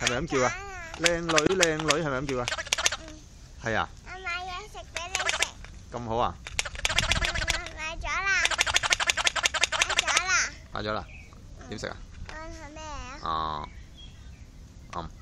係咪咁叫啊？靚女靚女係咪咁叫啊？係啊。 我買嘢食俾你食。 咁好啊？ 買咗啦。買咗啦。 買咗啦。點食啊？ 係咩啊？ 哦。